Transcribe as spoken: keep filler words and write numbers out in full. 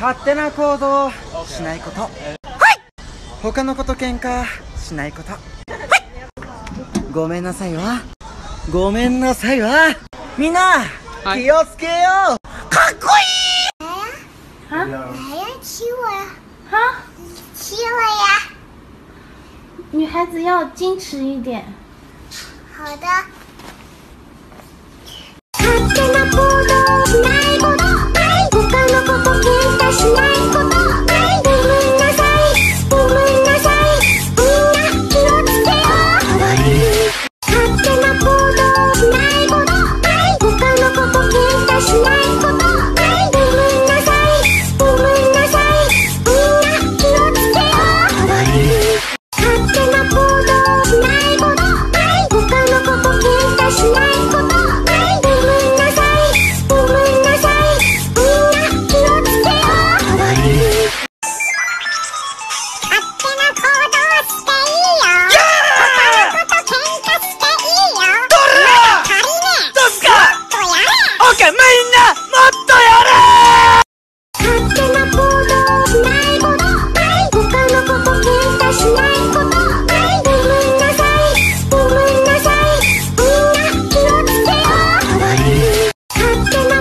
勝手な行動をしないこと。はい。他の子と喧嘩しないこと。はい。ごめんなさいわ。ごめんなさいわ。みんな、はい、気をつけよう。かっこいい。 啊？ 来呀，骑我呀！ 哈？ 骑我呀！ 女孩子要矜持一点。 好的。勝手な行動しないこと。他の子と喧嘩しないこと。ごめんなさい。ごめんなさい。みんな気をつけよう。勝手な行動しないこと。他の子と喧嘩しないこと。ごめんなさい。ごめんなさい。みんな気をつけよう。勝手な行動しないこと。他の子と喧嘩しないこと。ごめんなさい。ごめんなさい。みんな気をつけよう。勝手な行動していいよ。他の子と喧嘩していいよ。 どら足りねえ。 どうすか。 もっとやれ。 オッケー、みんなもっとやれ。 勝手な行動しないこと。他の子と喧嘩しないこと。ごめんなさい。ごめんなさい。みんな気をつけよう。勝手な